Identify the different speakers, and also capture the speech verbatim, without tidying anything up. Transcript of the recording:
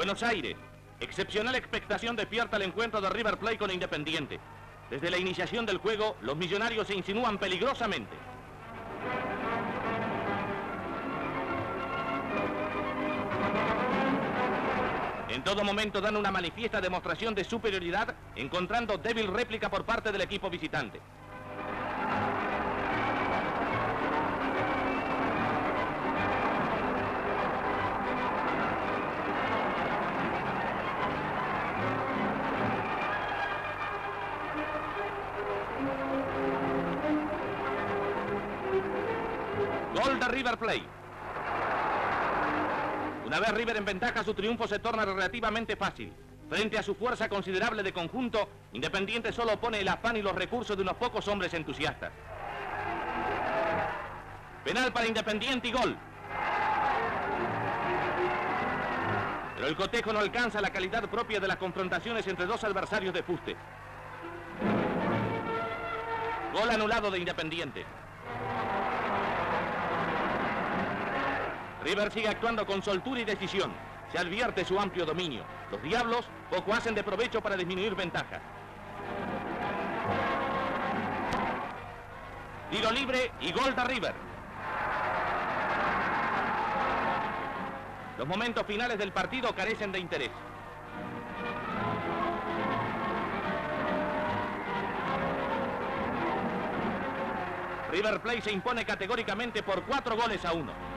Speaker 1: Buenos Aires. Excepcional expectación despierta el encuentro de River Plate con Independiente. Desde la iniciación del juego, los millonarios se insinúan peligrosamente. En todo momento dan una manifiesta demostración de superioridad, encontrando débil réplica por parte del equipo visitante. Gol de River Plate. Una vez River en ventaja, su triunfo se torna relativamente fácil. Frente a su fuerza considerable de conjunto, Independiente solo pone el afán y los recursos de unos pocos hombres entusiastas. Penal para Independiente y gol. Pero el cotejo no alcanza la calidad propia de las confrontaciones entre dos adversarios de fuste. Gol anulado de Independiente. River sigue actuando con soltura y decisión. Se advierte su amplio dominio. Los diablos poco hacen de provecho para disminuir ventaja. Tiro libre y gol de River. Los momentos finales del partido carecen de interés. River Plate se impone categóricamente por cuatro goles a uno.